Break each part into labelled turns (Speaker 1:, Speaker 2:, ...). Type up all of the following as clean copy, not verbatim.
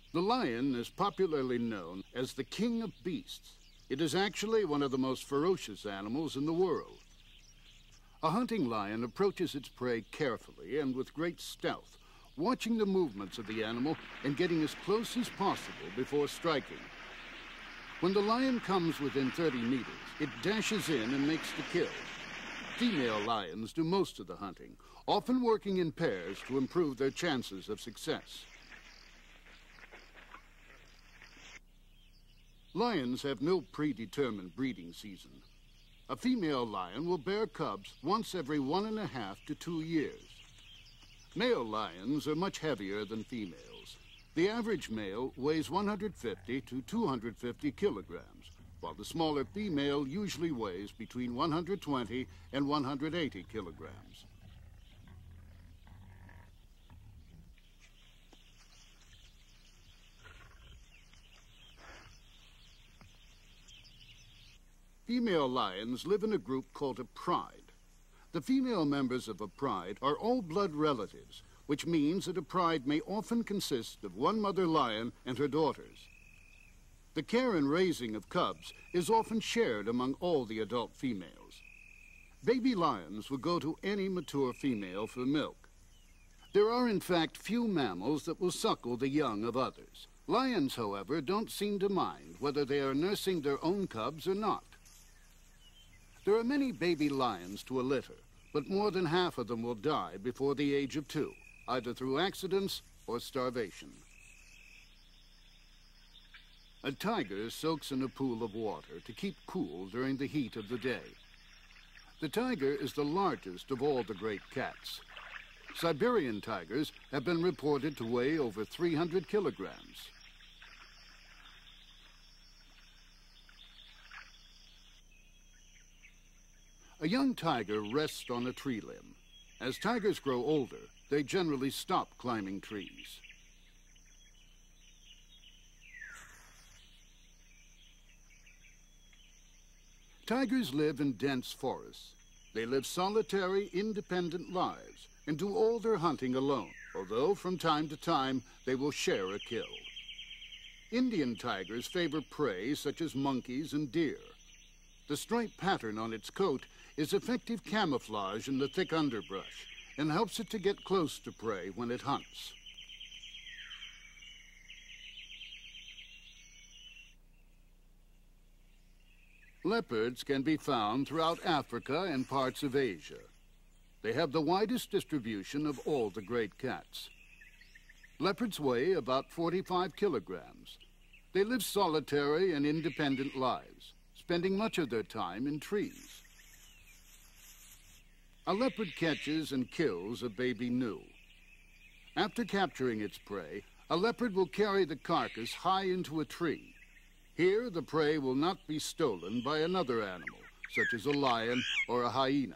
Speaker 1: The lion is popularly known as the king of beasts. It is actually one of the most ferocious animals in the world. A hunting lion approaches its prey carefully and with great stealth, watching the movements of the animal and getting as close as possible before striking. When the lion comes within 30 meters, it dashes in and makes the kill. Female lions do most of the hunting, often working in pairs to improve their chances of success. Lions have no predetermined breeding season. A female lion will bear cubs once every 1.5 to 2 years. Male lions are much heavier than females. The average male weighs 150 to 250 kilograms, while the smaller female usually weighs between 120 and 180 kilograms. Female lions live in a group called a pride. The female members of a pride are all blood relatives, which means that a pride may often consist of one mother lion and her daughters. The care and raising of cubs is often shared among all the adult females. Baby lions will go to any mature female for milk. There are, in fact, few mammals that will suckle the young of others. Lions, however, don't seem to mind whether they are nursing their own cubs or not. There are many baby lions to a litter, but more than half of them will die before the age of 2, either through accidents or starvation. A tiger soaks in a pool of water to keep cool during the heat of the day. The tiger is the largest of all the great cats. Siberian tigers have been reported to weigh over 300 kilograms. A young tiger rests on a tree limb. As tigers grow older, they generally stop climbing trees. Tigers live in dense forests. They live solitary, independent lives and do all their hunting alone, although from time to time they will share a kill. Indian tigers favor prey such as monkeys and deer. The striped pattern on its coat is effective camouflage in the thick underbrush and helps it to get close to prey when it hunts. Leopards can be found throughout Africa and parts of Asia. They have the widest distribution of all the great cats. Leopards weigh about 45 kilograms. They live solitary and independent lives, spending much of their time in trees. A leopard catches and kills a baby gnu. After capturing its prey, a leopard will carry the carcass high into a tree. Here, the prey will not be stolen by another animal, such as a lion or a hyena.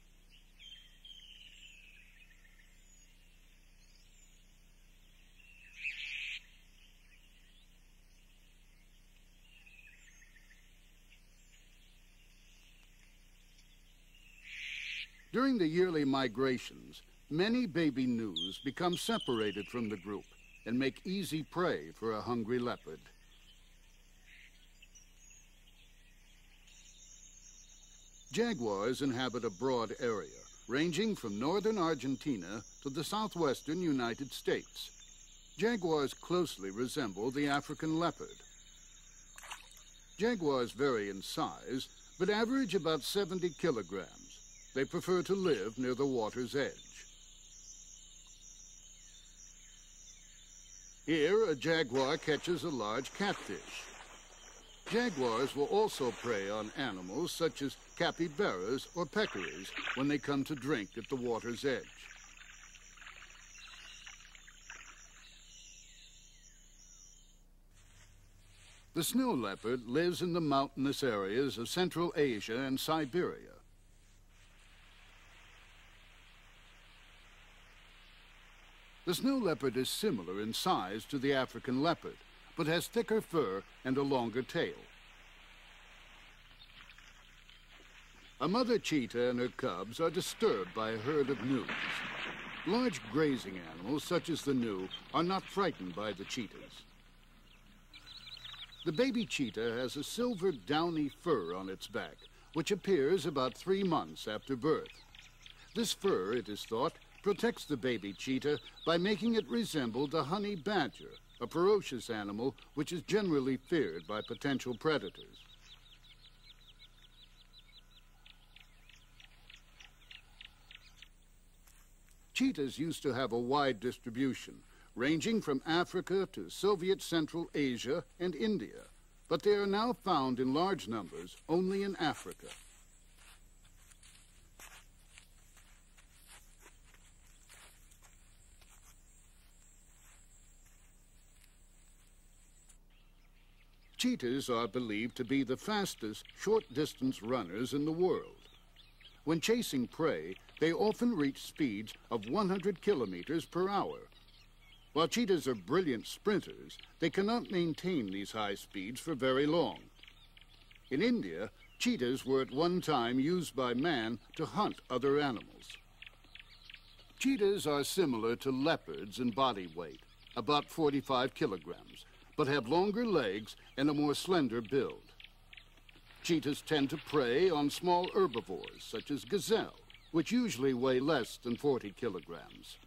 Speaker 1: During the yearly migrations, many baby gnus become separated from the group and make easy prey for a hungry leopard. Jaguars inhabit a broad area, ranging from northern Argentina to the southwestern United States. Jaguars closely resemble the African leopard. Jaguars vary in size, but average about 70 kilograms. They prefer to live near the water's edge. Here, a jaguar catches a large catfish. Jaguars will also prey on animals such as capybaras or peccaries when they come to drink at the water's edge. The snow leopard lives in the mountainous areas of Central Asia and Siberia. The snow leopard is similar in size to the African leopard, but has thicker fur and a longer tail. A mother cheetah and her cubs are disturbed by a herd of gnus. Large grazing animals, such as the gnu, are not frightened by the cheetahs. The baby cheetah has a silver downy fur on its back, which appears about 3 months after birth. This fur, it is thought, protects the baby cheetah by making it resemble the honey badger, a ferocious animal which is generally feared by potential predators. Cheetahs used to have a wide distribution, ranging from Africa to Soviet Central Asia and India, but they are now found in large numbers only in Africa. Cheetahs are believed to be the fastest short-distance runners in the world. When chasing prey, they often reach speeds of 100 kilometers per hour. While cheetahs are brilliant sprinters, they cannot maintain these high speeds for very long. In India, cheetahs were at one time used by man to hunt other animals. Cheetahs are similar to leopards in body weight, about 45 kilograms, but have longer legs and a more slender build. Cheetahs tend to prey on small herbivores, such as gazelle, which usually weigh less than 40 kilograms.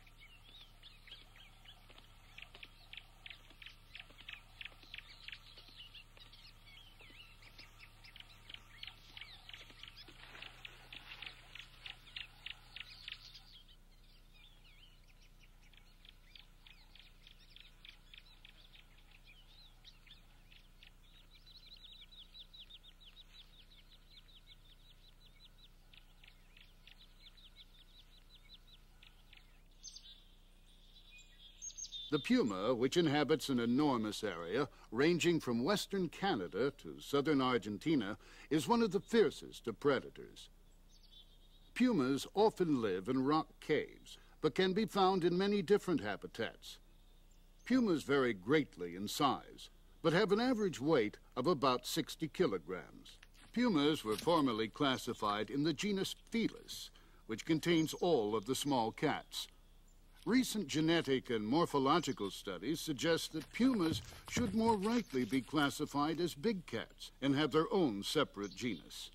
Speaker 1: The puma, which inhabits an enormous area ranging from western Canada to southern Argentina, is one of the fiercest of predators. Pumas often live in rock caves, but can be found in many different habitats. Pumas vary greatly in size, but have an average weight of about 60 kilograms. Pumas were formerly classified in the genus Felis, which contains all of the small cats. Recent genetic and morphological studies suggest that pumas should more rightly be classified as big cats and have their own separate genus.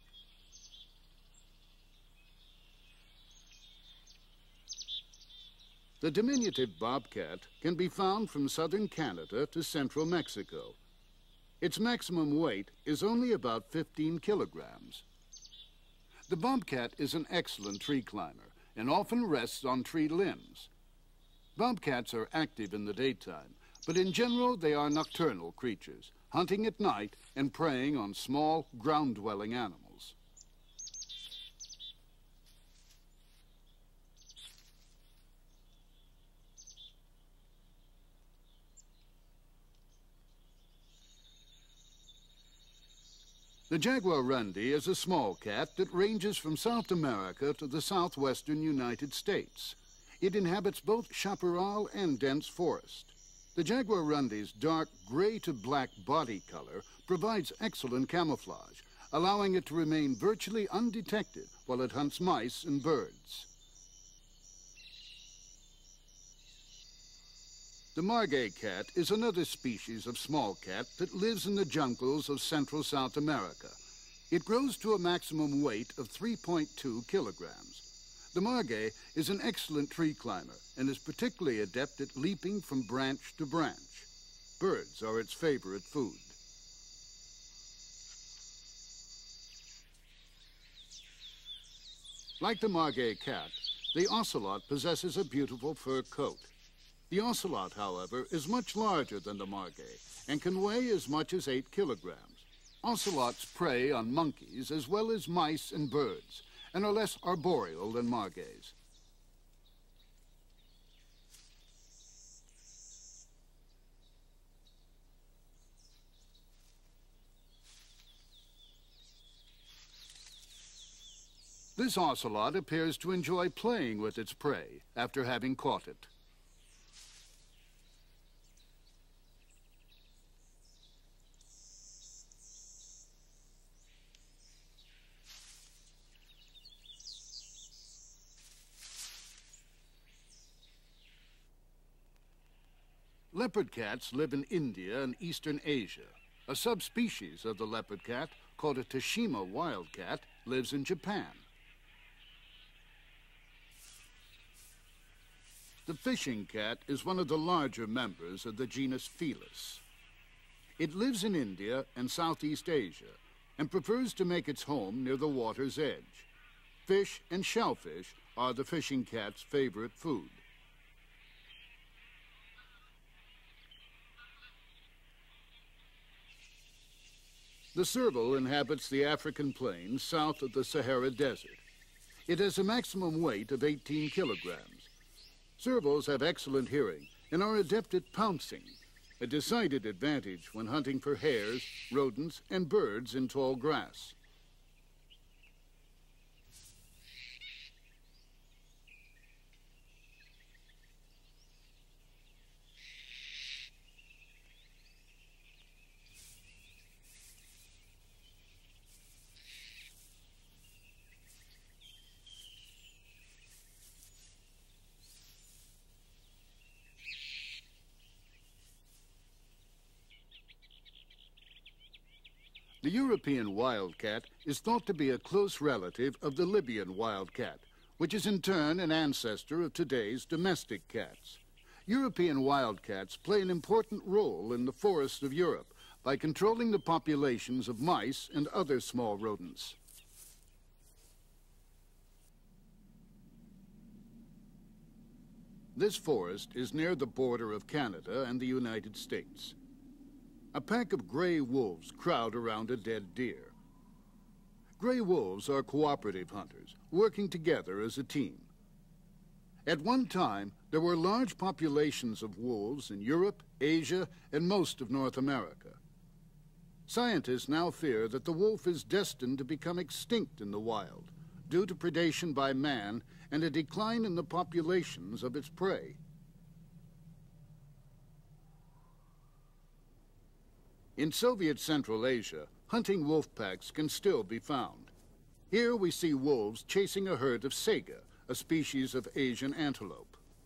Speaker 1: The diminutive bobcat can be found from southern Canada to central Mexico. Its maximum weight is only about 15 kilograms. The bobcat is an excellent tree climber and often rests on tree limbs. Bobcats are active in the daytime, but in general they are nocturnal creatures, hunting at night and preying on small, ground-dwelling animals. The jaguarundi is a small cat that ranges from South America to the southwestern United States. It inhabits both chaparral and dense forest. The jaguarundi's dark gray to black body color provides excellent camouflage, allowing it to remain virtually undetected while it hunts mice and birds. The margay cat is another species of small cat that lives in the jungles of central South America. It grows to a maximum weight of 3.2 kilograms. The margay is an excellent tree climber and is particularly adept at leaping from branch to branch. Birds are its favorite food. Like the margay cat, the ocelot possesses a beautiful fur coat. The ocelot, however, is much larger than the margay and can weigh as much as 8 kilograms. Ocelots prey on monkeys as well as mice and birds and are less arboreal than margays. This ocelot appears to enjoy playing with its prey after having caught it. Leopard cats live in India and Eastern Asia. A subspecies of the leopard cat, called a Tashima wildcat, lives in Japan. The fishing cat is one of the larger members of the genus Felis. It lives in India and Southeast Asia and prefers to make its home near the water's edge. Fish and shellfish are the fishing cat's favorite food. The serval inhabits the African plains south of the Sahara Desert. It has a maximum weight of 18 kilograms. Servals have excellent hearing and are adept at pouncing, a decided advantage when hunting for hares, rodents, and birds in tall grass. The European wildcat is thought to be a close relative of the Libyan wildcat, which is in turn an ancestor of today's domestic cats. European wildcats play an important role in the forests of Europe by controlling the populations of mice and other small rodents. This forest is near the border of Canada and the United States. A pack of gray wolves crowd around a dead deer. Gray wolves are cooperative hunters, working together as a team. At one time, there were large populations of wolves in Europe, Asia, and most of North America. Scientists now fear that the wolf is destined to become extinct in the wild due to predation by man and a decline in the populations of its prey. In Soviet Central Asia, hunting wolf packs can still be found. Here we see wolves chasing a herd of saiga, a species of Asian antelope.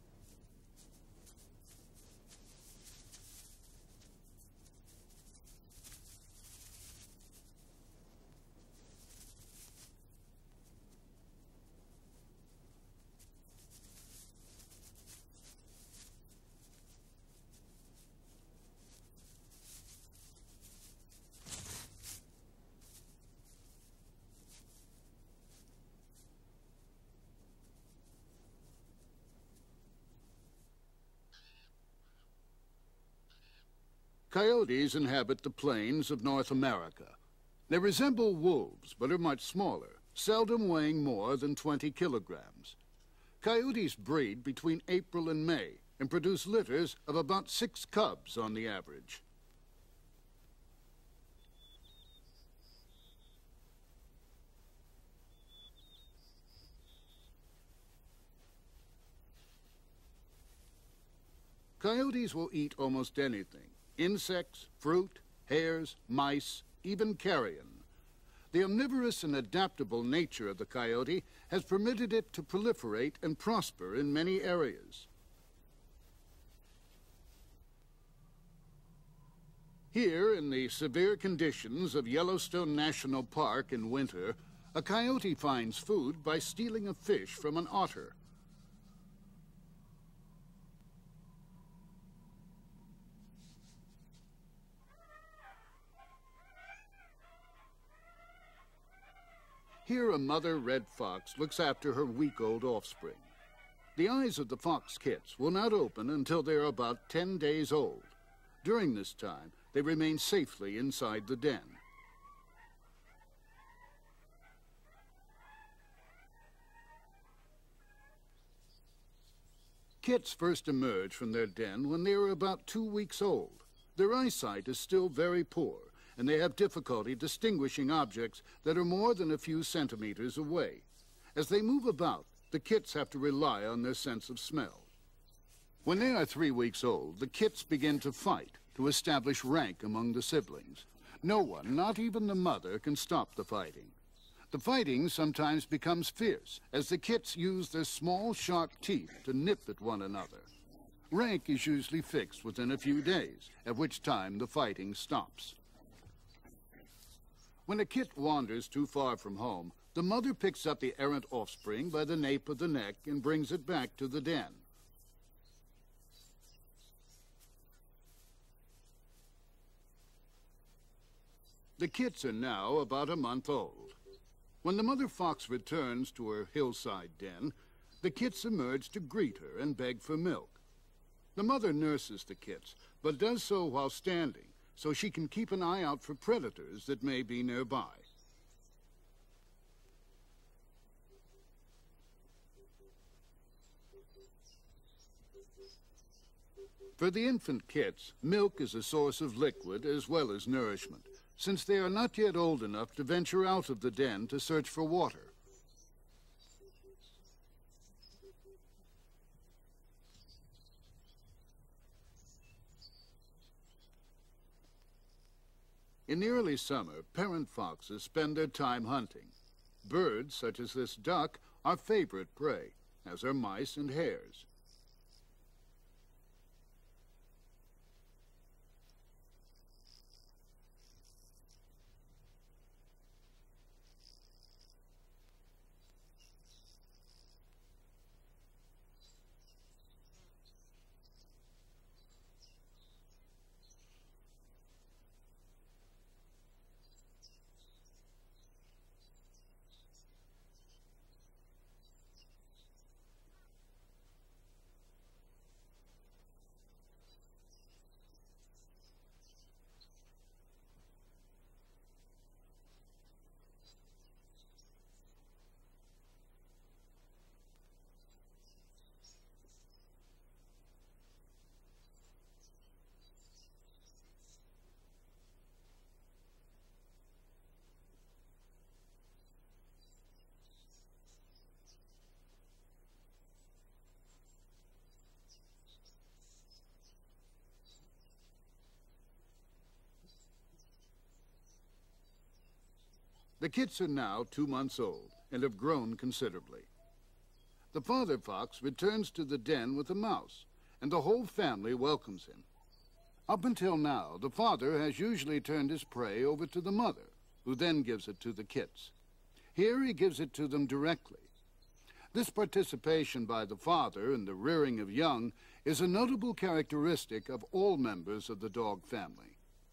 Speaker 1: Coyotes inhabit the plains of North America. They resemble wolves, but are much smaller, seldom weighing more than 20 kilograms. Coyotes breed between April and May and produce litters of about 6 cubs on the average. Coyotes will eat almost anything. Insects, fruit, hares, mice, even carrion. The omnivorous and adaptable nature of the coyote has permitted it to proliferate and prosper in many areas. Here, in the severe conditions of Yellowstone National Park in winter, a coyote finds food by stealing a fish from an otter. Here, a mother red fox looks after her week-old offspring. The eyes of the fox kits will not open until they are about 10 days old. During this time, they remain safely inside the den. Kits first emerge from their den when they are about 2 weeks old. Their eyesight is still very poor, and they have difficulty distinguishing objects that are more than a few centimeters away. As they move about, the kits have to rely on their sense of smell. When they are 3 weeks old, the kits begin to fight to establish rank among the siblings. No one, not even the mother, can stop the fighting. The fighting sometimes becomes fierce, as the kits use their small, sharp teeth to nip at one another. Rank is usually fixed within a few days, at which time the fighting stops. When a kit wanders too far from home, the mother picks up the errant offspring by the nape of the neck and brings it back to the den. The kits are now about a month old. When the mother fox returns to her hillside den, the kits emerge to greet her and beg for milk. The mother nurses the kits, but does so while standing, so she can keep an eye out for predators that may be nearby. For the infant kits, milk is a source of liquid as well as nourishment, since they are not yet old enough to venture out of the den to search for water. In the early summer, parent foxes spend their time hunting. Birds, such as this duck, are favorite prey, as are mice and hares. The kits are now 2 months old and have grown considerably. The father fox returns to the den with a mouse, and the whole family welcomes him. Up until now, the father has usually turned his prey over to the mother, who then gives it to the kits. Here he gives it to them directly. This participation by the father in the rearing of young is a notable characteristic of all members of the dog family.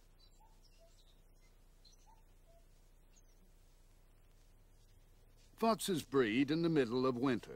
Speaker 1: Foxes breed in the middle of winter.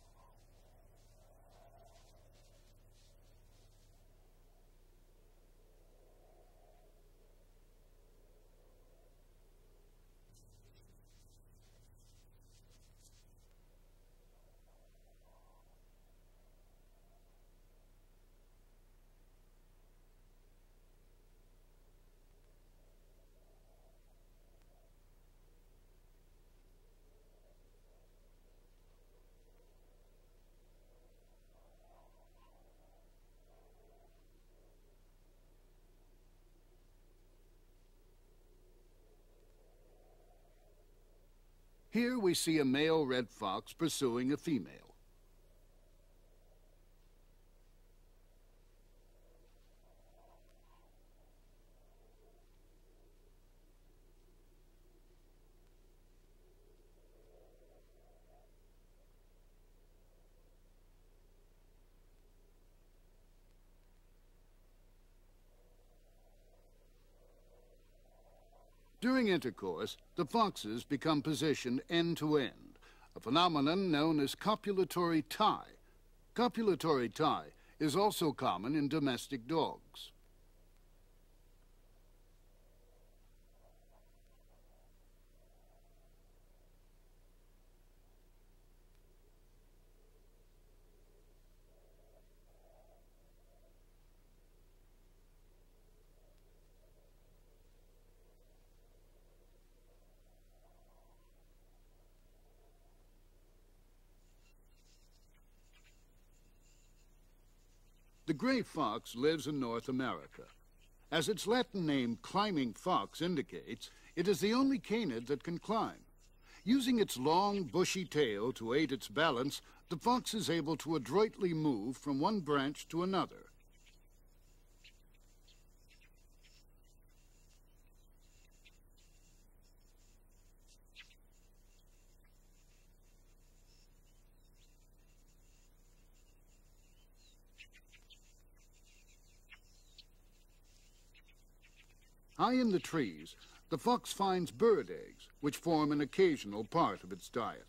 Speaker 1: Here we see a male red fox pursuing a female. During intercourse, the foxes become positioned end-to-end, a phenomenon known as copulatory tie. Copulatory tie is also common in domestic dogs. The gray fox lives in North America. As its Latin name, climbing fox, indicates, it is the only canid that can climb. Using its long, bushy tail to aid its balance, the fox is able to adroitly move from one branch to another. High in the trees, the fox finds bird eggs, which form an occasional part of its diet.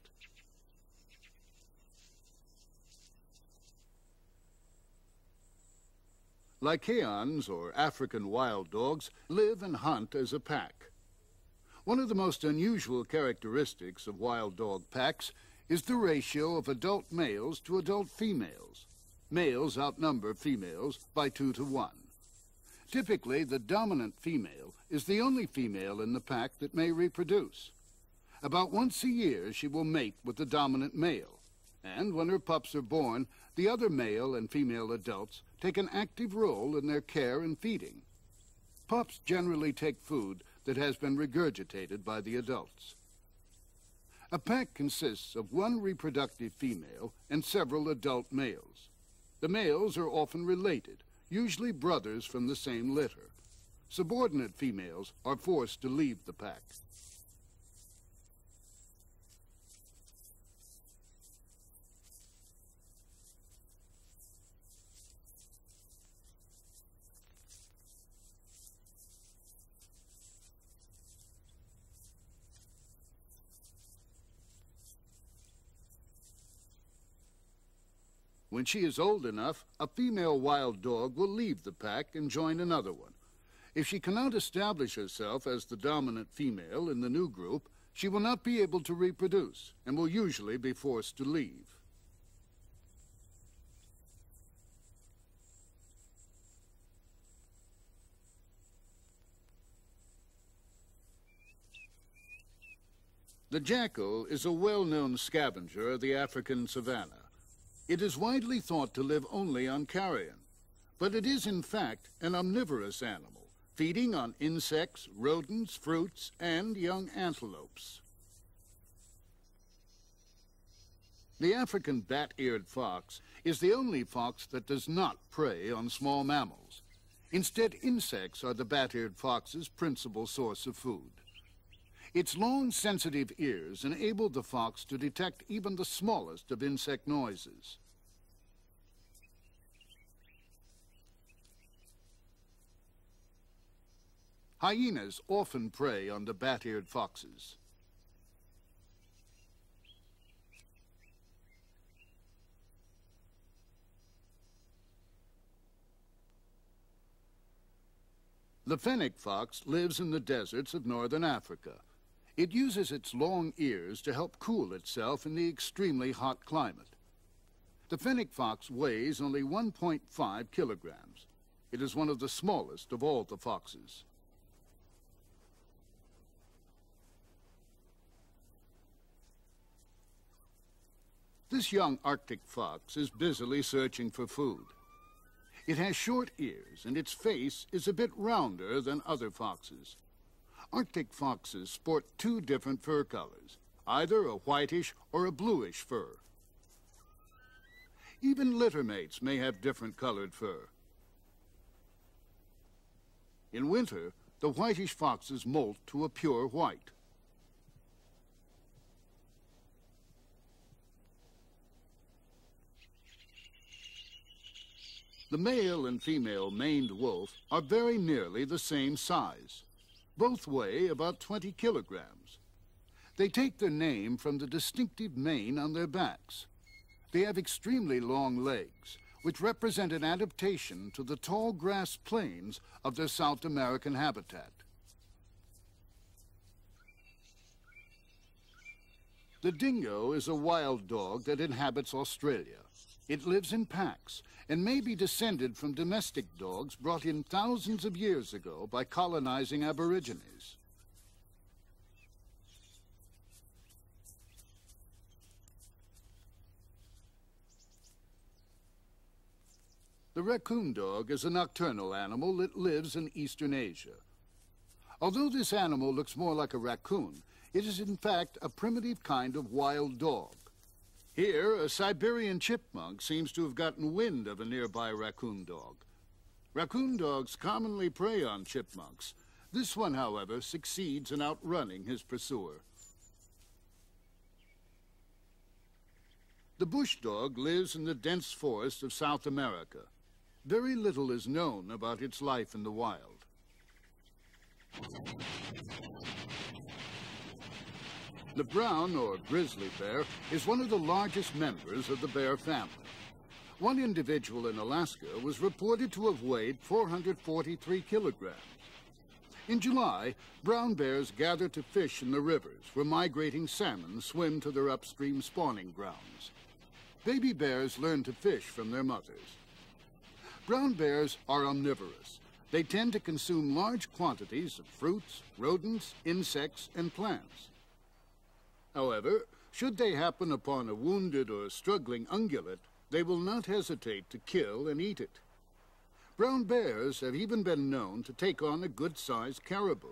Speaker 1: Lycaons, or African wild dogs, live and hunt as a pack. One of the most unusual characteristics of wild dog packs is the ratio of adult males to adult females. Males outnumber females by 2 to 1. Typically, the dominant female is the only female in the pack that may reproduce. About once a year, she will mate with the dominant male, and when her pups are born, the other male and female adults take an active role in their care and feeding. Pups generally take food that has been regurgitated by the adults. A pack consists of one reproductive female and several adult males. The males are often related, usually brothers from the same litter. Subordinate females are forced to leave the pack. When she is old enough, a female wild dog will leave the pack and join another one. If she cannot establish herself as the dominant female in the new group, she will not be able to reproduce and will usually be forced to leave. The jackal is a well-known scavenger of the African savanna. It is widely thought to live only on carrion, but it is in fact an omnivorous animal, feeding on insects, rodents, fruits, and young antelopes. The African bat-eared fox is the only fox that does not prey on small mammals. Instead, insects are the bat-eared fox's principal source of food. Its long, sensitive ears enable the fox to detect even the smallest of insect noises. Hyenas often prey on the bat-eared foxes. The fennec fox lives in the deserts of northern Africa. It uses its long ears to help cool itself in the extremely hot climate. The fennec fox weighs only 1.5 kilograms. It is one of the smallest of all the foxes. This young Arctic fox is busily searching for food. It has short ears, and its face is a bit rounder than other foxes. Arctic foxes sport 2 different fur colors, either a whitish or a bluish fur. Even littermates may have different colored fur. In winter, the whitish foxes molt to a pure white. The male and female maned wolf are very nearly the same size. Both weigh about 20 kilograms. They take their name from the distinctive mane on their backs. They have extremely long legs, which represent an adaptation to the tall grass plains of their South American habitat. The dingo is a wild dog that inhabits Australia. It lives in packs and may be descended from domestic dogs brought in thousands of years ago by colonizing Aborigines. The raccoon dog is a nocturnal animal that lives in eastern Asia. Although this animal looks more like a raccoon, it is in fact a primitive kind of wild dog. Here, a Siberian chipmunk seems to have gotten wind of a nearby raccoon dog. Raccoon dogs commonly prey on chipmunks. This one, however, succeeds in outrunning his pursuer. The bush dog lives in the dense forests of South America. Very little is known about its life in the wild. The brown or grizzly bear is one of the largest members of the bear family. One individual in Alaska was reported to have weighed 443 kilograms. In July, brown bears gather to fish in the rivers where migrating salmon swim to their upstream spawning grounds. Baby bears learn to fish from their mothers. Brown bears are omnivorous. They tend to consume large quantities of fruits, rodents, insects, and plants. However, should they happen upon a wounded or struggling ungulate, they will not hesitate to kill and eat it. Brown bears have even been known to take on a good-sized caribou.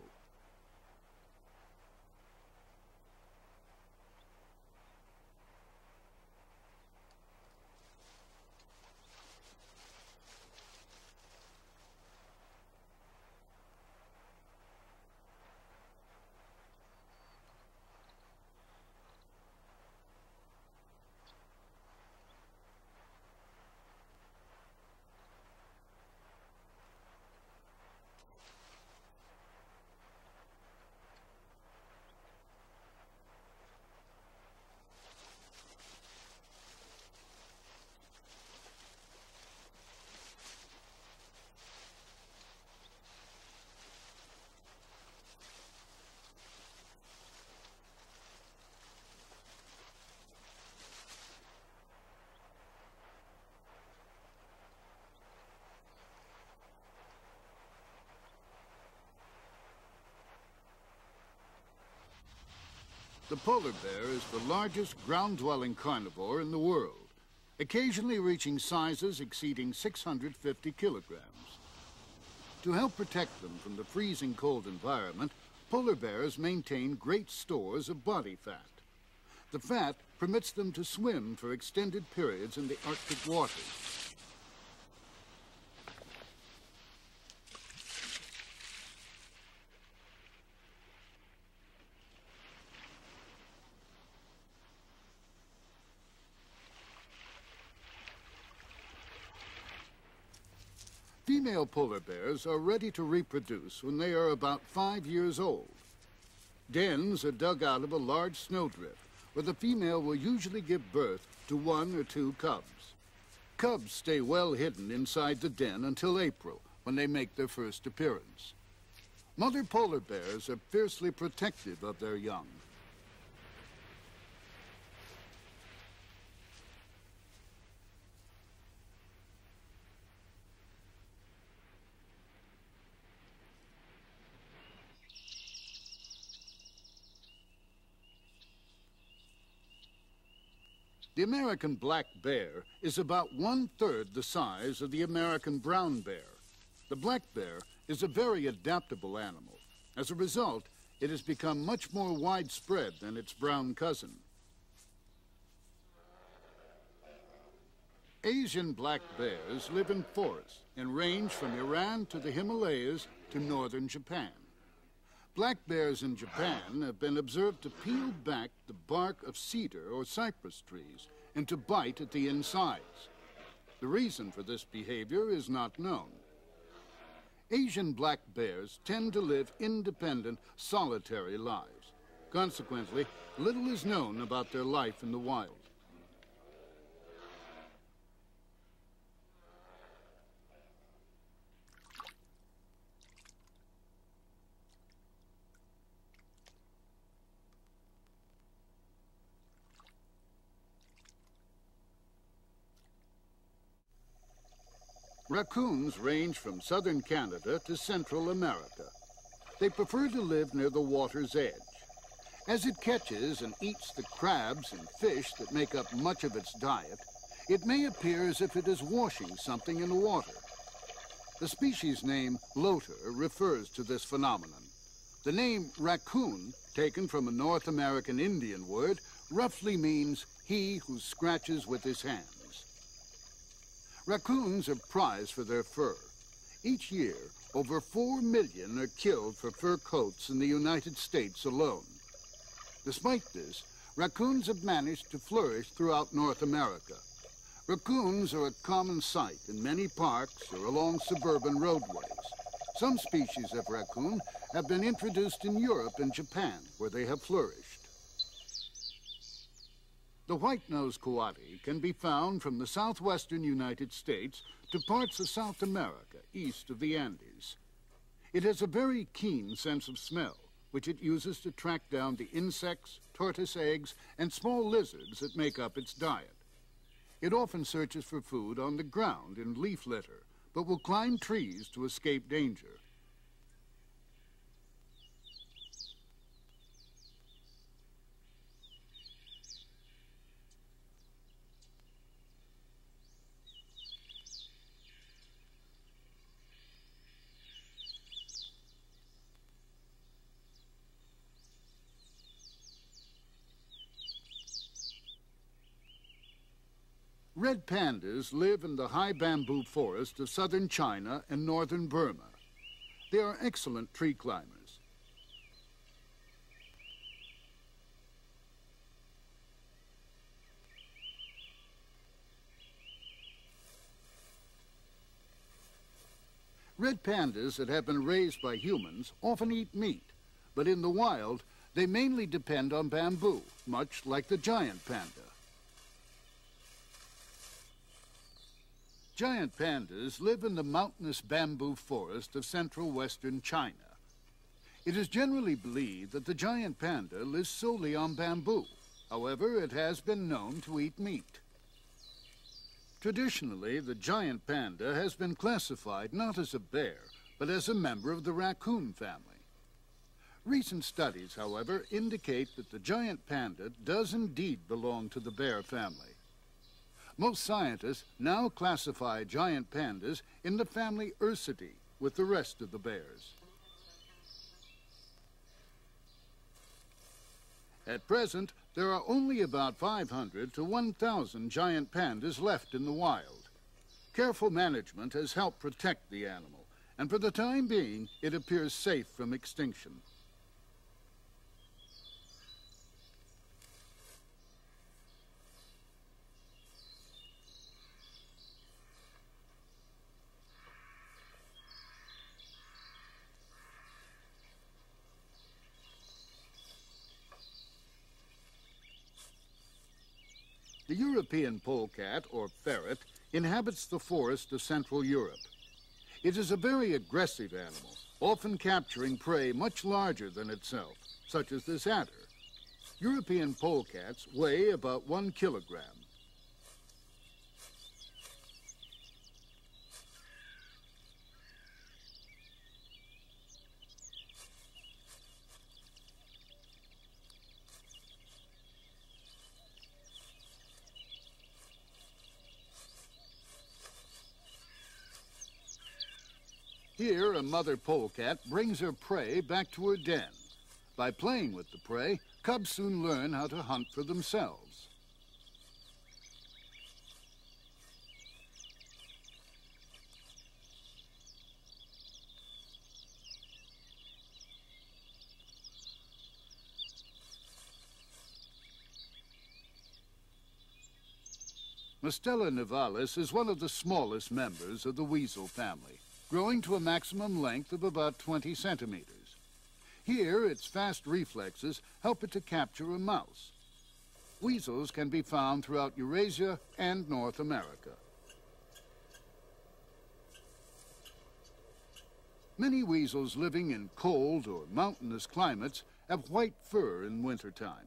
Speaker 1: The polar bear is the largest ground-dwelling carnivore in the world, occasionally reaching sizes exceeding 650 kilograms. To help protect them from the freezing cold environment, polar bears maintain great stores of body fat. The fat permits them to swim for extended periods in the Arctic waters. Female polar bears are ready to reproduce when they are about 5 years old. Dens are dug out of a large snowdrift, where the female will usually give birth to 1 or 2 cubs. Cubs stay well hidden inside the den until April, when they make their first appearance. Mother polar bears are fiercely protective of their young. The American black bear is about 1/3 the size of the American brown bear. The black bear is a very adaptable animal. As a result, it has become much more widespread than its brown cousin. Asian black bears live in forests and range from Iran to the Himalayas to northern Japan. Black bears in Japan have been observed to peel back the bark of cedar or cypress trees and to bite at the insides. The reason for this behavior is not known. Asian black bears tend to live independent, solitary lives. Consequently, little is known about their life in the wild. Raccoons range from southern Canada to Central America. They prefer to live near the water's edge. As it catches and eats the crabs and fish that make up much of its diet, it may appear as if it is washing something in the water. The species name lotor refers to this phenomenon. The name raccoon, taken from a North American Indian word, roughly means he who scratches with his hands. Raccoons are prized for their fur. Each year, over 4 million are killed for fur coats in the United States alone. Despite this, raccoons have managed to flourish throughout North America. Raccoons are a common sight in many parks or along suburban roadways. Some species of raccoon have been introduced in Europe and Japan, where they have flourished. The white-nosed coati can be found from the southwestern United States to parts of South America, east of the Andes. It has a very keen sense of smell, which it uses to track down the insects, tortoise eggs, and small lizards that make up its diet. It often searches for food on the ground in leaf litter, but will climb trees to escape danger. Red pandas live in the high bamboo forest of southern China and northern Burma. They are excellent tree climbers. Red pandas that have been raised by humans often eat meat, but in the wild, they mainly depend on bamboo, much like the giant panda. Giant pandas live in the mountainous bamboo forest of central western China. It is generally believed that the giant panda lives solely on bamboo. However, it has been known to eat meat. Traditionally, the giant panda has been classified not as a bear, but as a member of the raccoon family. Recent studies, however, indicate that the giant panda does indeed belong to the bear family. Most scientists now classify giant pandas in the family Ursidae with the rest of the bears. At present, there are only about 500 to 1,000 giant pandas left in the wild. Careful management has helped protect the animal, and for the time being, it appears safe from extinction. The European polecat, or ferret, inhabits the forest of Central Europe. It is a very aggressive animal, often capturing prey much larger than itself, such as this adder. European polecats weigh about 1 kilogram. Here, a mother polecat brings her prey back to her den. By playing with the prey, cubs soon learn how to hunt for themselves. Mustela nivalis is one of the smallest members of the weasel family, growing to a maximum length of about 20 centimeters. Here, its fast reflexes help it to capture a mouse. Weasels can be found throughout Eurasia and North America. Many weasels living in cold or mountainous climates have white fur in wintertime.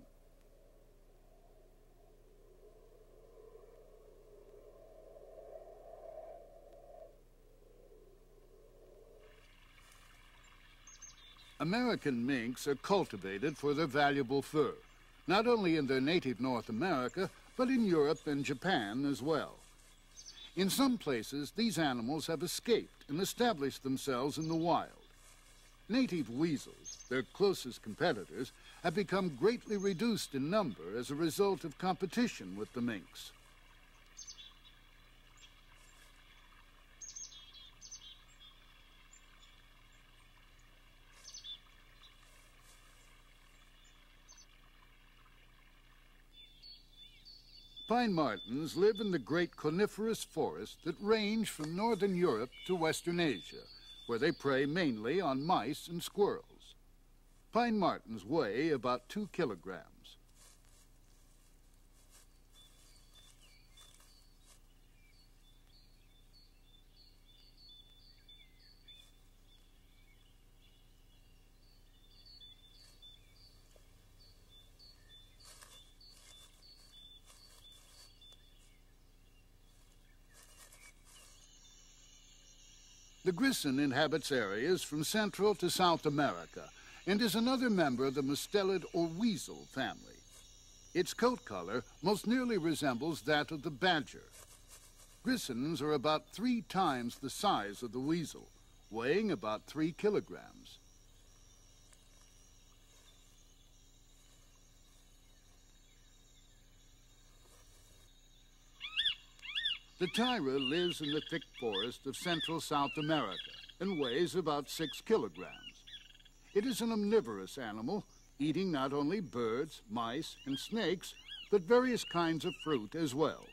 Speaker 1: American minks are cultivated for their valuable fur, not only in their native North America, but in Europe and Japan as well. In some places, these animals have escaped and established themselves in the wild. Native weasels, their closest competitors, have become greatly reduced in number as a result of competition with the minks. Pine martens live in the great coniferous forests that range from northern Europe to western Asia, where they prey mainly on mice and squirrels. Pine martens weigh about 2 kilograms. The grisson inhabits areas from Central to South America and is another member of the mustelid or weasel family. Its coat color most nearly resembles that of the badger. Grissons are about 3 times the size of the weasel, weighing about 3 kilograms. The tyra lives in the thick forest of Central South America and weighs about 6 kilograms. It is an omnivorous animal, eating not only birds, mice, and snakes, but various kinds of fruit as well.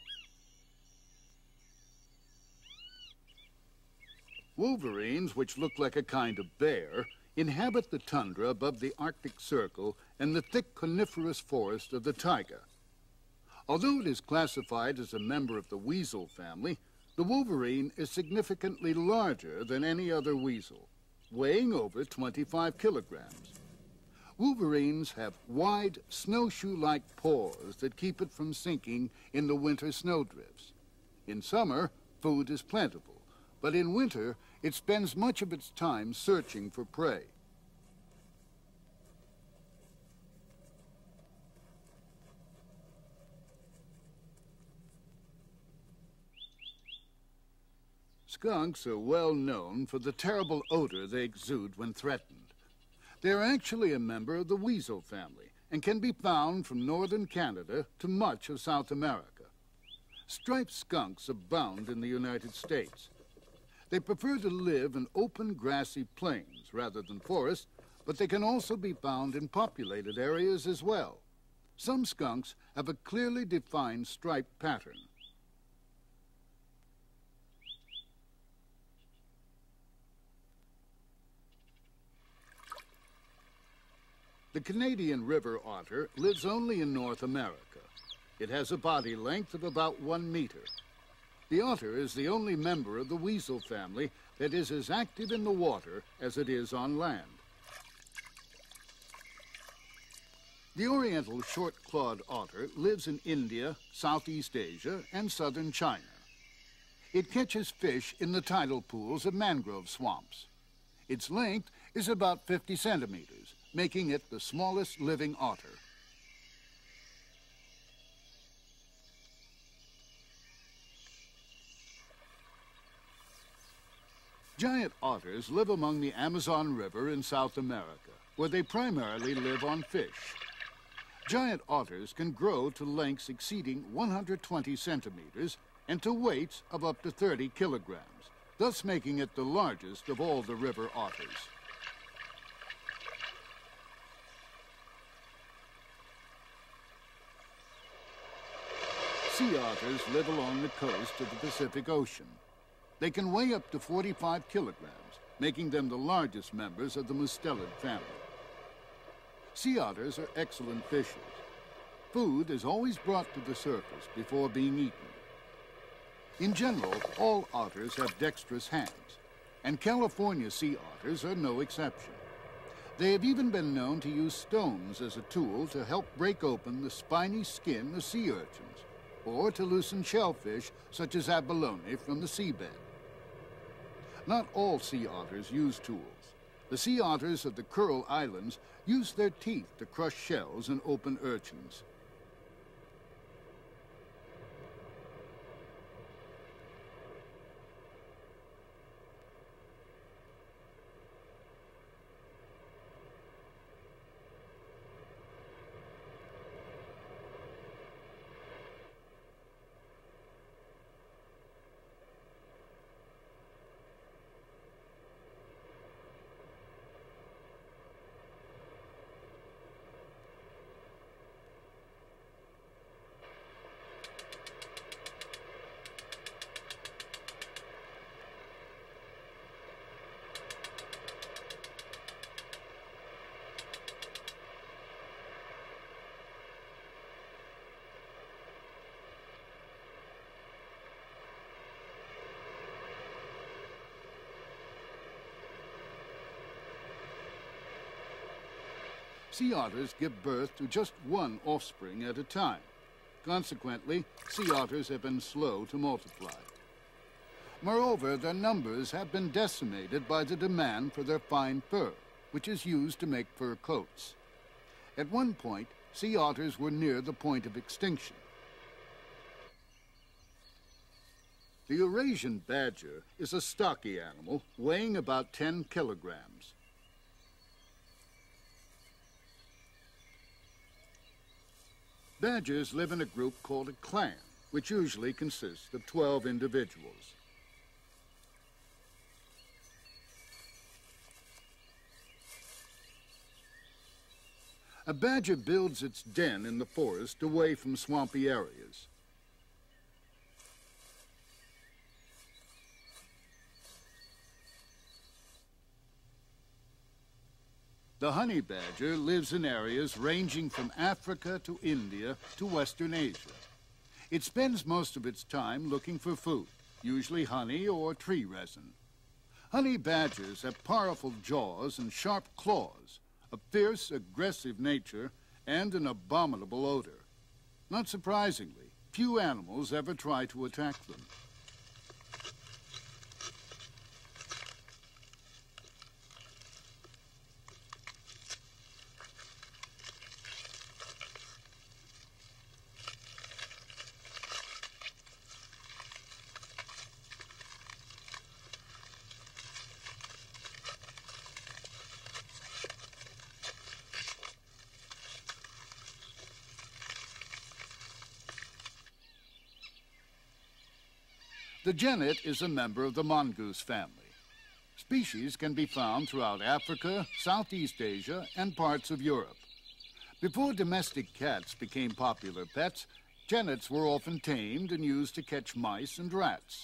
Speaker 1: Wolverines, which look like a kind of bear, inhabit the tundra above the Arctic Circle and the thick coniferous forest of the taiga. Although it is classified as a member of the weasel family, the wolverine is significantly larger than any other weasel, weighing over 25 kilograms. Wolverines have wide, snowshoe-like paws that keep it from sinking in the winter snowdrifts. In summer, food is plentiful, but in winter, it spends much of its time searching for prey. Skunks are well known for the terrible odor they exude when threatened. They are actually a member of the weasel family and can be found from northern Canada to much of South America. Striped skunks abound in the United States. They prefer to live in open grassy plains rather than forests, but they can also be found in populated areas as well. Some skunks have a clearly defined striped pattern. The Canadian river otter lives only in North America. It has a body length of about 1 meter. The otter is the only member of the weasel family that is as active in the water as it is on land. The oriental short-clawed otter lives in India, Southeast Asia, and southern China. It catches fish in the tidal pools of mangrove swamps. Its length is about 50 centimeters, making it the smallest living otter. Giant otters live among the Amazon River in South America, where they primarily live on fish. Giant otters can grow to lengths exceeding 120 centimeters and to weights of up to 30 kilograms, thus making it the largest of all the river otters. Sea otters live along the coast of the Pacific Ocean. They can weigh up to 45 kilograms, making them the largest members of the mustelid family. Sea otters are excellent fishers. Food is always brought to the surface before being eaten. In general, all otters have dexterous hands, and California sea otters are no exception. They have even been known to use stones as a tool to help break open the spiny skin of sea urchins, or to loosen shellfish such as abalone from the seabed. Not all sea otters use tools. The sea otters of the Kuril Islands use their teeth to crush shells and open urchins. Sea otters give birth to just one offspring at a time. Consequently, sea otters have been slow to multiply. Moreover, their numbers have been decimated by the demand for their fine fur, which is used to make fur coats. At one point, sea otters were near the point of extinction. The Eurasian badger is a stocky animal weighing about 10 kilograms. Badgers live in a group called a clan, which usually consists of 12 individuals. A badger builds its den in the forest away from swampy areas. The honey badger lives in areas ranging from Africa to India to Western Asia. It spends most of its time looking for food, usually honey or tree resin. Honey badgers have powerful jaws and sharp claws, a fierce, aggressive nature, and an abominable odor. Not surprisingly, few animals ever try to attack them. The genet is a member of the mongoose family. Species can be found throughout Africa, Southeast Asia, and parts of Europe. Before domestic cats became popular pets, genets were often tamed and used to catch mice and rats.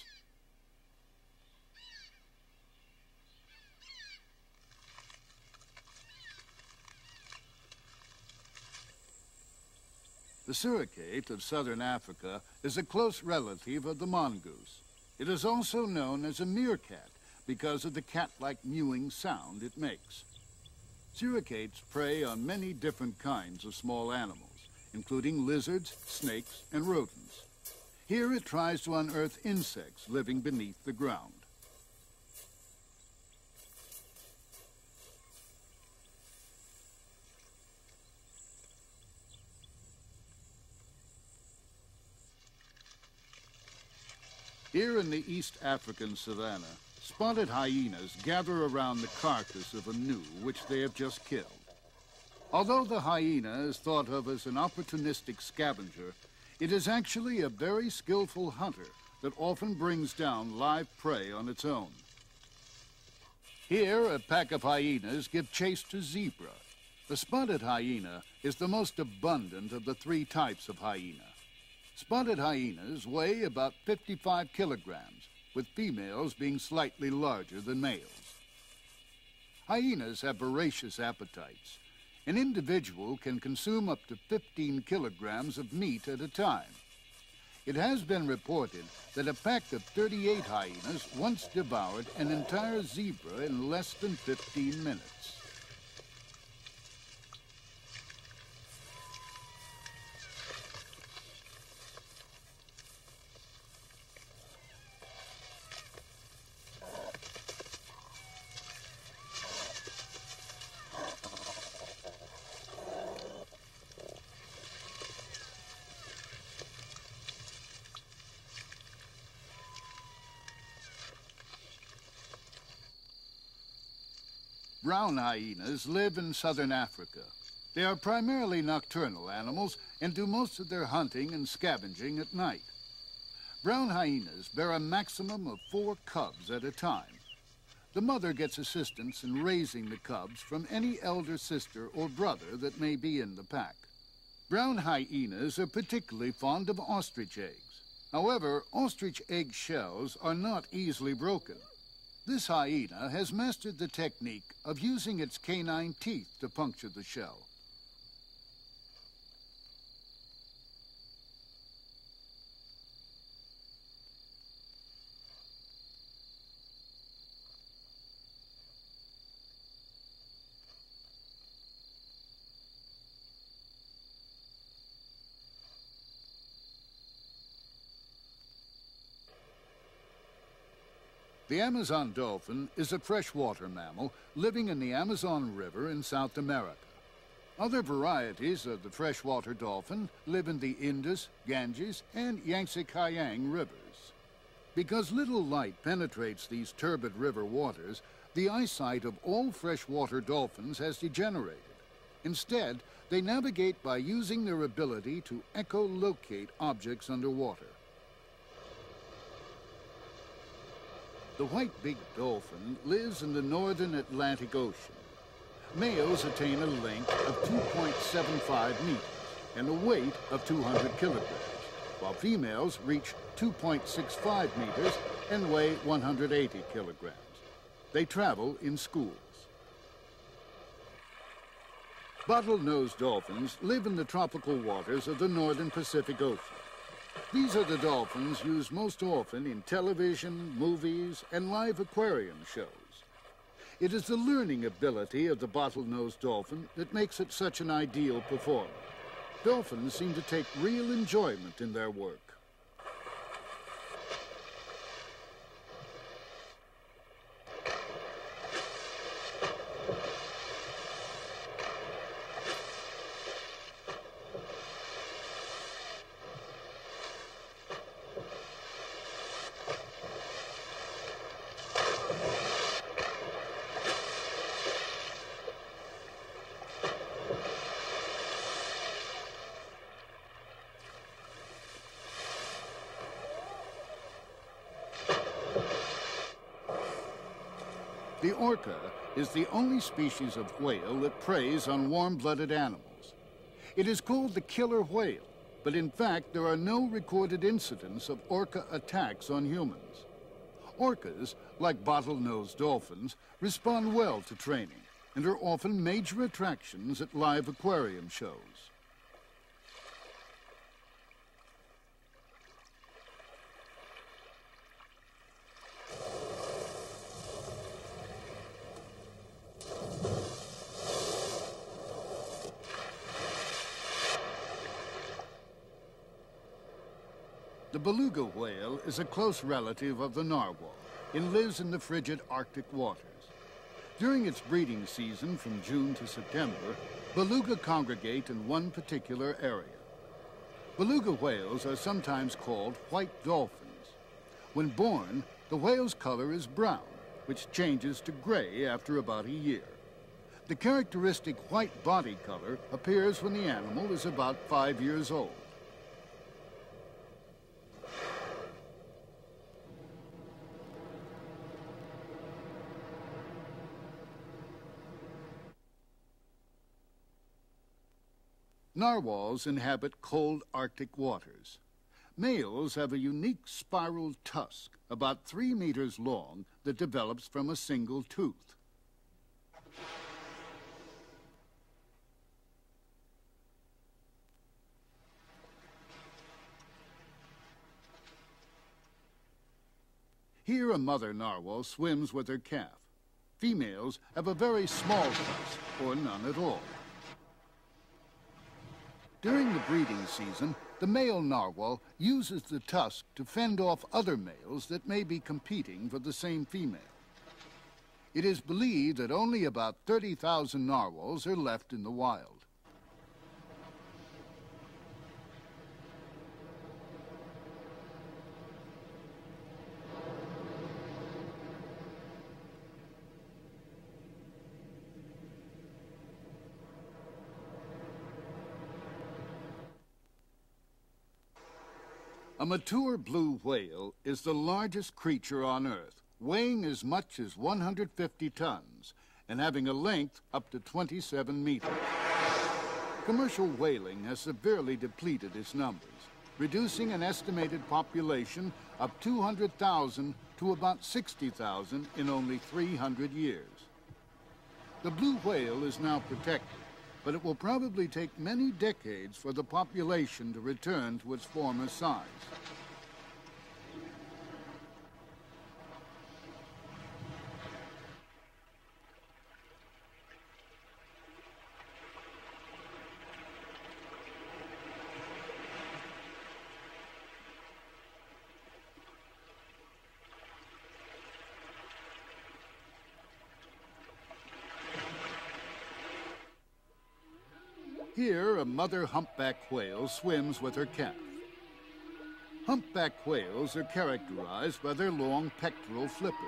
Speaker 1: The suricate of southern Africa is a close relative of the mongoose. It is also known as a meerkat because of the cat-like mewing sound it makes. Suricates prey on many different kinds of small animals, including lizards, snakes, and rodents. Here it tries to unearth insects living beneath the ground. Here in the East African savanna, spotted hyenas gather around the carcass of a gnu which they have just killed. Although the hyena is thought of as an opportunistic scavenger, it is actually a very skillful hunter that often brings down live prey on its own. Here, a pack of hyenas give chase to zebra. The spotted hyena is the most abundant of the three types of hyena. Spotted hyenas weigh about 55 kilograms, with females being slightly larger than males. Hyenas have voracious appetites. An individual can consume up to 15 kilograms of meat at a time. It has been reported that a pack of 38 hyenas once devoured an entire zebra in less than 15 minutes. Brown hyenas live in southern Africa. They are primarily nocturnal animals and do most of their hunting and scavenging at night. Brown hyenas bear a maximum of 4 cubs at a time. The mother gets assistance in raising the cubs from any elder sister or brother that may be in the pack. Brown hyenas are particularly fond of ostrich eggs. However, ostrich egg shells are not easily broken. This hyena has mastered the technique of using its canine teeth to puncture the shell. The Amazon dolphin is a freshwater mammal living in the Amazon River in South America. Other varieties of the freshwater dolphin live in the Indus, Ganges, and Yangtze-Kiang rivers. Because little light penetrates these turbid river waters, the eyesight of all freshwater dolphins has degenerated. Instead, they navigate by using their ability to echolocate objects underwater. The white-beaked dolphin lives in the northern Atlantic Ocean. Males attain a length of 2.75 meters and a weight of 200 kilograms, while females reach 2.65 meters and weigh 180 kilograms. They travel in schools. Bottlenose dolphins live in the tropical waters of the northern Pacific Ocean. These are the dolphins used most often in television, movies, and live aquarium shows. It is the learning ability of the bottlenose dolphin that makes it such an ideal performer. Dolphins seem to take real enjoyment in their work. The orca is the only species of whale that preys on warm-blooded animals. It is called the killer whale, but in fact there are no recorded incidents of orca attacks on humans. Orcas, like bottlenose dolphins, respond well to training and are often major attractions at live aquarium shows. The beluga whale is a close relative of the narwhal and lives in the frigid Arctic waters. During its breeding season from June to September, beluga congregate in one particular area. Beluga whales are sometimes called white dolphins. When born, the whale's color is brown, which changes to gray after about a year. The characteristic white body color appears when the animal is about 5 years old. Narwhals inhabit cold Arctic waters. Males have a unique spiral tusk, about 3 meters long, that develops from a single tooth. Here a mother narwhal swims with her calf. Females have a very small tusk, or none at all. During the breeding season, the male narwhal uses the tusk to fend off other males that may be competing for the same female. It is believed that only about 30,000 narwhals are left in the wild. A mature blue whale is the largest creature on Earth, weighing as much as 150 tons and having a length up to 27 meters. Commercial whaling has severely depleted its numbers, reducing an estimated population of 200,000 to about 60,000 in only 300 years. The blue whale is now protected, but it will probably take many decades for the population to return to its former size. Here, a mother humpback whale swims with her calf. Humpback whales are characterized by their long pectoral flippers.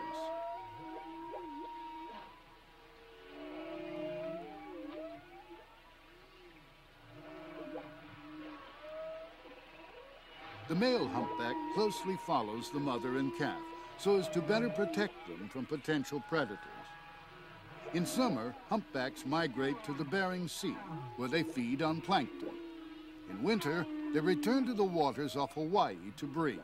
Speaker 1: The male humpback closely follows the mother and calf so as to better protect them from potential predators. In summer, humpbacks migrate to the Bering Sea, where they feed on plankton. In winter, they return to the waters off Hawaii to breed.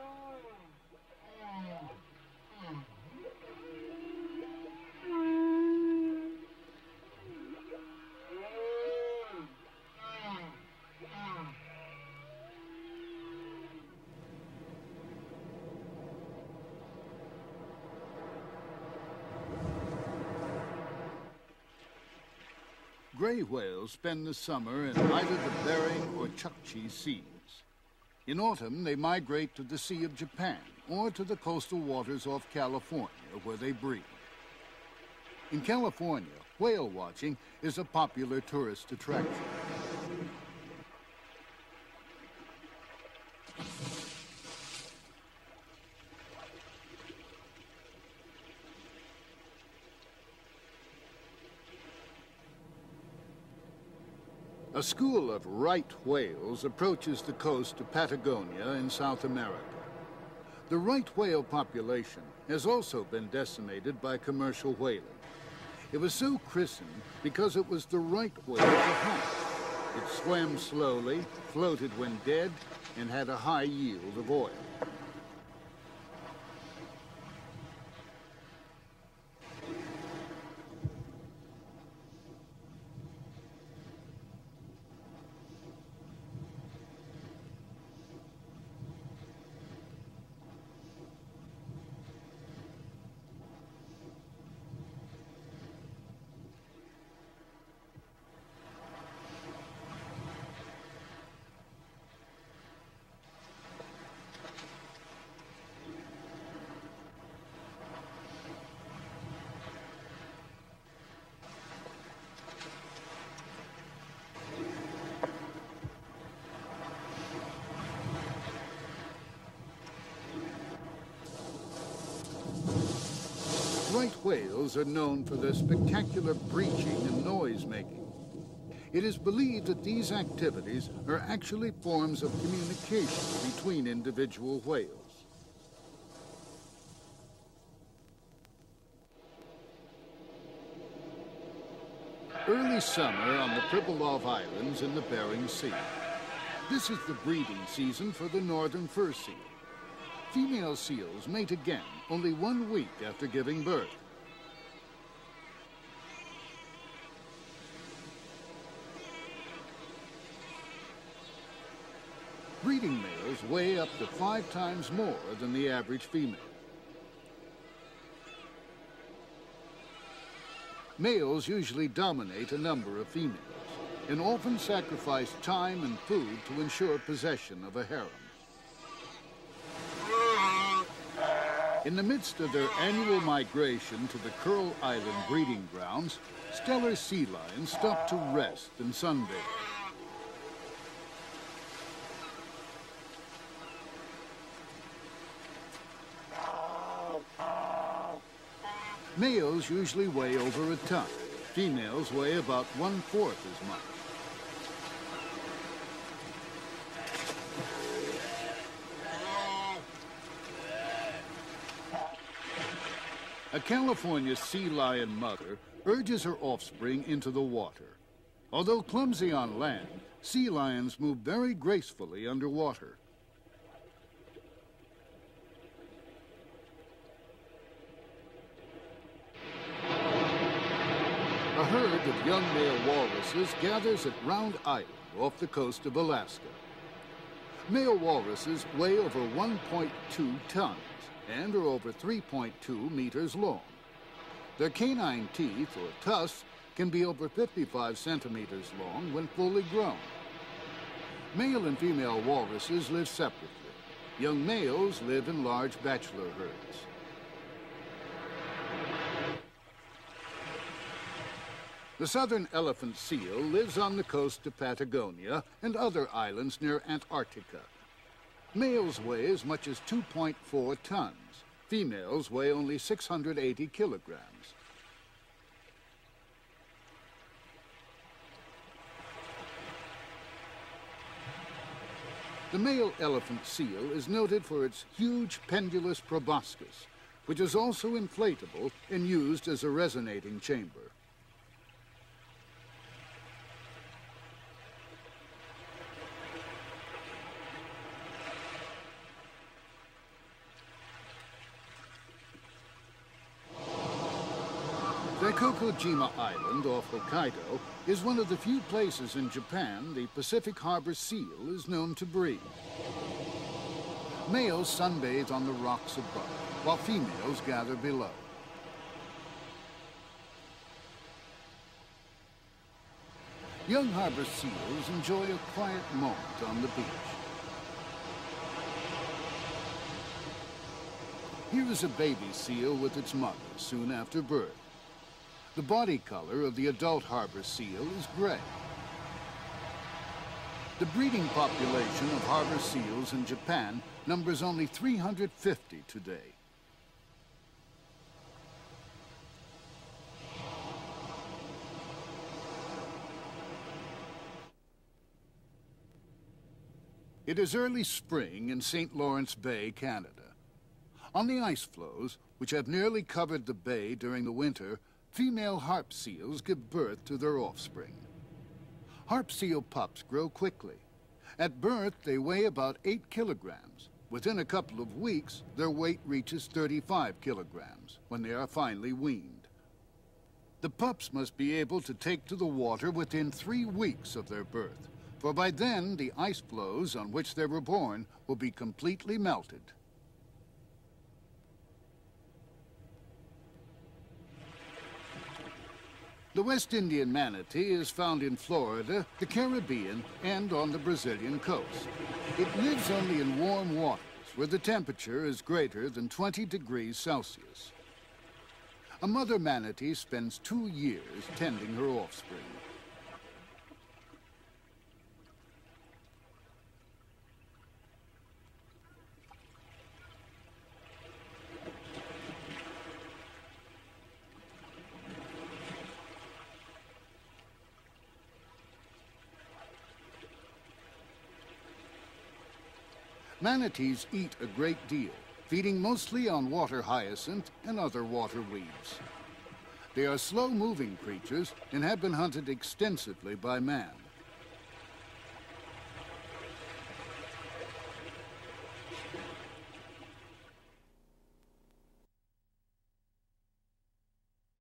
Speaker 1: Gray whales spend the summer in either the Bering or Chukchi seas. In autumn, they migrate to the Sea of Japan or to the coastal waters off California, where they breed. In California, whale watching is a popular tourist attraction. A school of right whales approaches the coast of Patagonia in South America. The right whale population has also been decimated by commercial whaling. It was so christened because it was the right whale to hunt. It swam slowly, floated when dead, and had a high yield of oil. Right whales are known for their spectacular breaching and noise-making. It is believed that these activities are actually forms of communication between individual whales. Early summer on the Pribilov Islands in the Bering Sea. This is the breeding season for the northern fur seal. Female seals mate again only 1 week after giving birth. Breeding males weigh up to 5 times more than the average female. Males usually dominate a number of females and often sacrifice time and food to ensure possession of a harem. In the midst of their annual migration to the Kuril Island breeding grounds, Steller sea lions stop to rest and sunbathe. Males usually weigh over a ton. Females weigh about 1/4 as much. A California sea lion mother urges her offspring into the water. Although clumsy on land, sea lions move very gracefully underwater. A herd of young male walruses gathers at Round Island off the coast of Alaska. Male walruses weigh over 1.2 tons and are over 3.2 meters long. Their canine teeth, or tusks, can be over 55 centimeters long when fully grown. Male and female walruses live separately. Young males live in large bachelor herds. The southern elephant seal lives on the coast of Patagonia and other islands near Antarctica. Males weigh as much as 2.4 tons. Females weigh only 680 kilograms. The male elephant seal is noted for its huge pendulous proboscis, which is also inflatable and used as a resonating chamber. Daikokojima Island off Hokkaido is one of the few places in Japan the Pacific Harbor seal is known to breed. Males sunbathe on the rocks above, while females gather below. Young harbor seals enjoy a quiet moment on the beach. Here is a baby seal with its mother soon after birth. The body color of the adult harbor seal is gray. The breeding population of harbor seals in Japan numbers only 350 today. It is early spring in St. Lawrence Bay, Canada. On the ice floes, which have nearly covered the bay during the winter, female harp seals give birth to their offspring. Harp seal pups grow quickly. At birth, they weigh about 8 kilograms. Within a couple of weeks, their weight reaches 35 kilograms when they are finally weaned. The pups must be able to take to the water within 3 weeks of their birth, for by then, the ice floes on which they were born will be completely melted. The West Indian manatee is found in Florida, the Caribbean, and on the Brazilian coast. It lives only in warm waters, where the temperature is greater than 20 degrees Celsius. A mother manatee spends 2 years tending her offspring. Manatees eat a great deal, feeding mostly on water hyacinth and other water weeds. They are slow-moving creatures and have been hunted extensively by man.